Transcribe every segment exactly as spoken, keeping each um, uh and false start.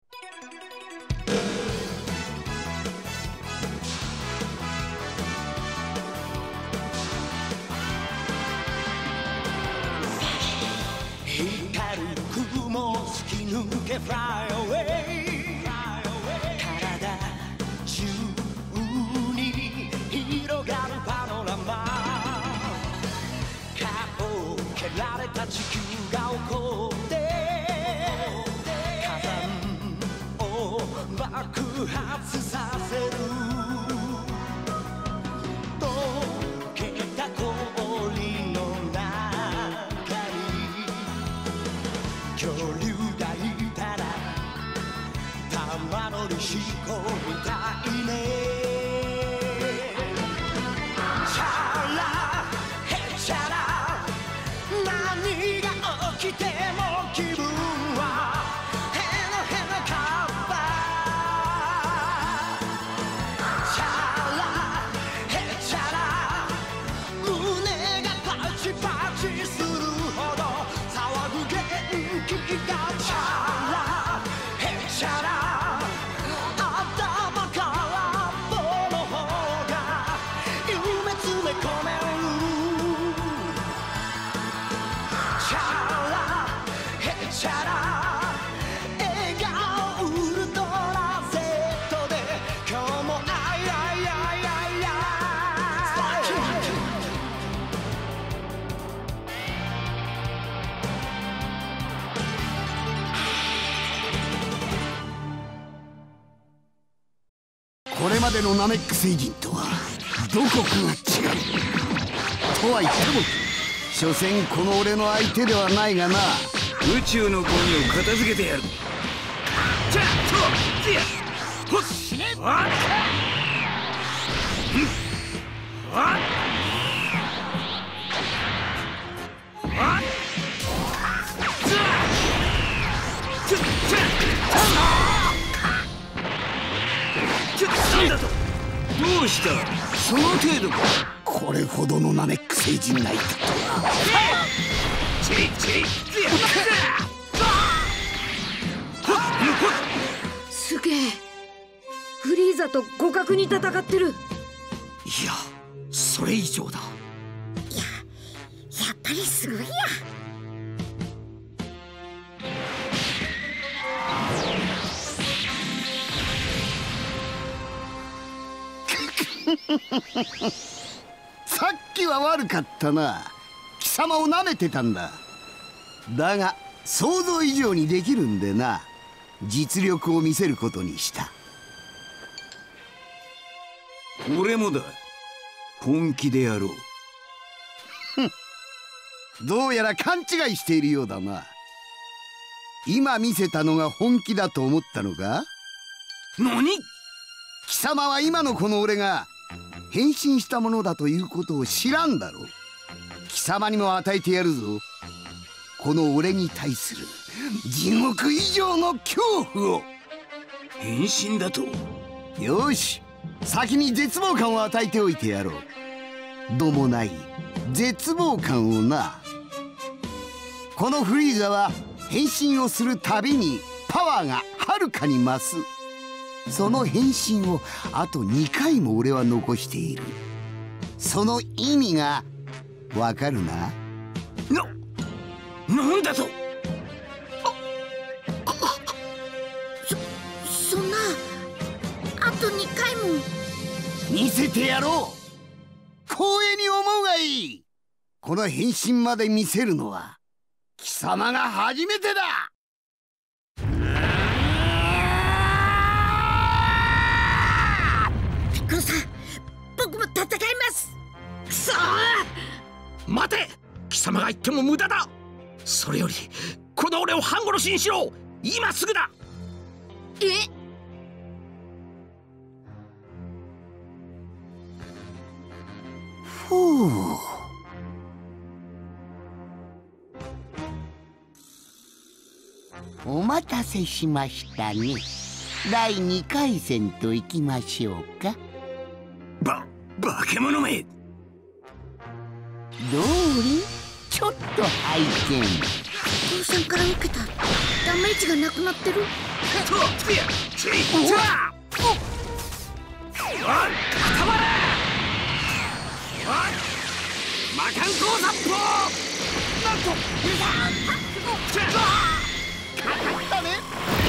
光る雲突き抜け Fly away 体中に広がるパノラマ顔を蹴られた地球が起こって火山を爆発させる溶けた氷の中に恐竜がいたら玉乗り飛行みたいねチャラヘチャラ何が起きても気分はへのへのカッパチャラヘチャラ胸がパチパチするほど騒ぐ元気がチャラヘチャラ頭から棒の方が夢詰め込めるチャラヘチャラ笑顔ウルトラ Z で今日もアイアイアイアイアこれまでのナメック星人とはどこかが違うとは言っても所詮この俺の相手ではないがな。 宇宙のゴミを片付けてやる。じゃあとやほっあっあっあっなんだとどうしたその程度か。 これほどのナメック星人がいたとは。 チリチリすげえフリーザと互角に戦ってる。 いやそれ以上だ。 いややっぱりすごいや。 さっきは悪かったな。貴様をなめてたんだ。だが想像以上にできるんでな、実力を見せることにした。 俺もだ。本気でやろう。 どうやら勘違いしているようだな。今見せたのが本気だと思ったのか。 何？ 貴様は今のこの俺が変身したものだということを知らんだろう。貴様にも与えてやるぞ、この俺に対する地獄以上の恐怖を。 変身だと？ よし、先に絶望感を与えておいてやろう。どもない絶望感をな。このフリーザは変身をするたびにパワーがはるかに増す。その変身をあとにかいも俺は残している。その意味がわかるな。 な、なんだと。 そ、そんなあとにかいも。 見せてやろう。光栄に思うがいい。この変身まで見せるのは貴様が初めてだ。 ピッコロさん、僕も戦います。くそー！ 待て、貴様が言っても無駄だ。それよりこの俺を半殺しにしろ。今すぐだ。 え？ ふう。お待たせしましたね。だいにかい戦といきましょうか。 ば、化け物め。 どうりちょっと拝見。 父さんから受けたダメージがなくなってる。 とつやチェイチャーおい固まれおい魔漢光殺法なんとチェッかかったね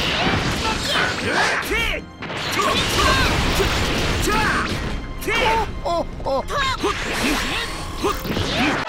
ティトトチャーティおおほっほっ